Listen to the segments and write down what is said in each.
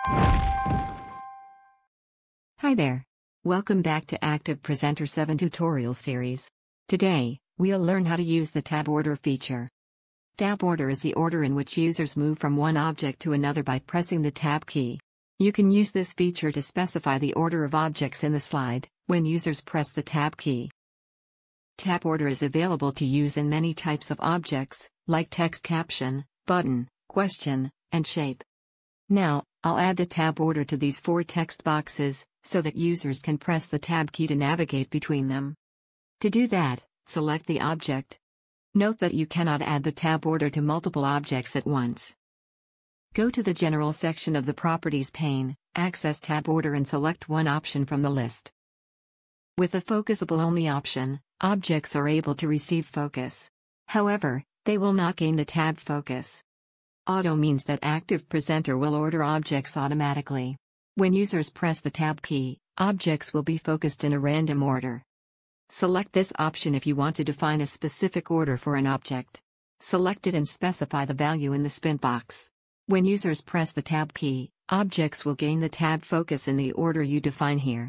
Hi there. Welcome back to ActivePresenter 7 tutorial series. Today, we'll learn how to use the tab order feature. Tab order is the order in which users move from one object to another by pressing the tab key. You can use this feature to specify the order of objects in the slide when users press the tab key. Tab order is available to use in many types of objects, like text caption, button, question, and shape. Now, I'll add the tab order to these 4 text boxes, so that users can press the tab key to navigate between them. To do that, select the object. Note that you cannot add the tab order to multiple objects at once. Go to the General section of the Properties pane, access tab order and select one option from the list. With the Focusable Only option, objects are able to receive focus. However, they will not gain the tab focus. Auto means that ActivePresenter will order objects automatically. When users press the tab key, objects will be focused in a random order. Select this option if you want to define a specific order for an object. Select it and specify the value in the spin box. When users press the tab key, objects will gain the tab focus in the order you define here.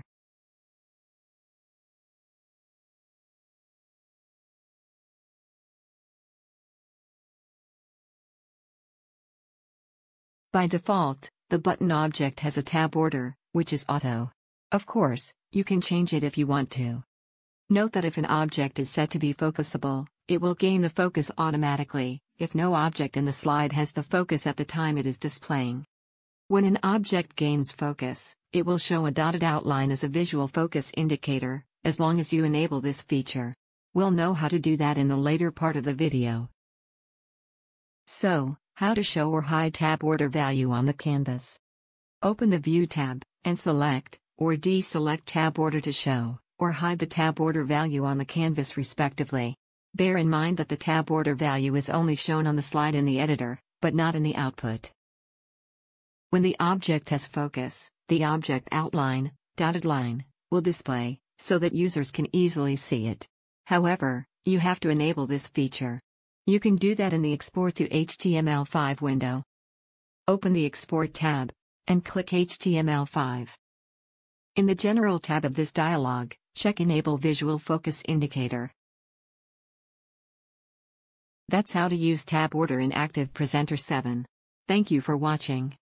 By default, the button object has a tab order, which is auto. Of course, you can change it if you want to. Note that if an object is set to be focusable, it will gain the focus automatically, if no object in the slide has the focus at the time it is displaying. When an object gains focus, it will show a dotted outline as a visual focus indicator, as long as you enable this feature. We'll know how to do that in the later part of the video. So, how to show or hide tab order value on the canvas. Open the View tab, and select, or deselect tab order to show, or hide the tab order value on the canvas respectively. Bear in mind that the tab order value is only shown on the slide in the editor, but not in the output. When the object has focus, the object outline, dotted line, will display, so that users can easily see it. However, you have to enable this feature. You can do that in the Export to HTML5 window. Open the Export tab, and click HTML5. In the General tab of this dialog, check Enable Visual Focus Indicator. That's how to use tab order in ActivePresenter 7. Thank you for watching.